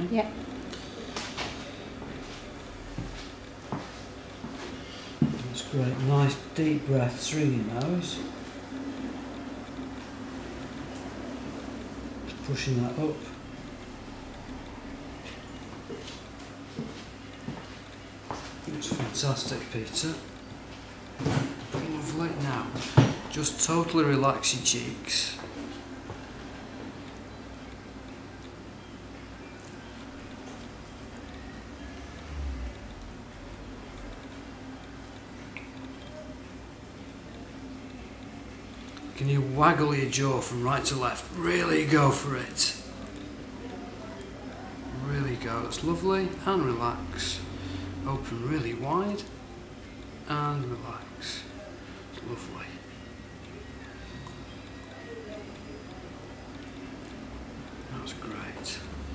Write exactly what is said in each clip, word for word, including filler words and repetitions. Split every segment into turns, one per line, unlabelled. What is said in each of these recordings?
fine.
Yeah.
That's great. Nice deep breath through your nose. Just pushing that up. It's fantastic, Peter. Lovely. Now, just totally relax your cheeks. Can you waggle your jaw from right to left? Really go for it. Really go. That's lovely. And relax. Open really wide. And relax. It's lovely. That's great.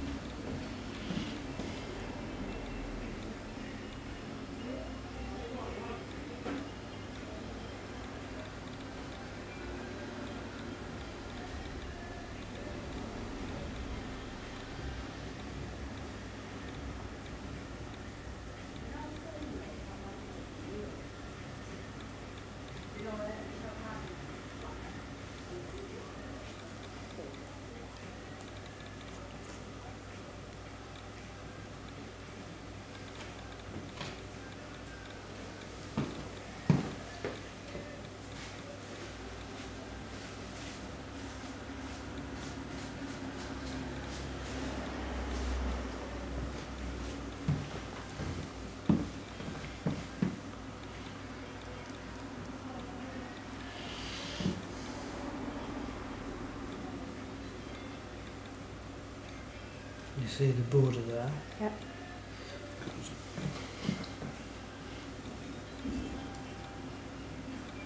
You see the border there?
Yep.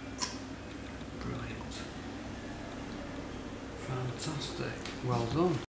Brilliant. Fantastic. Well done.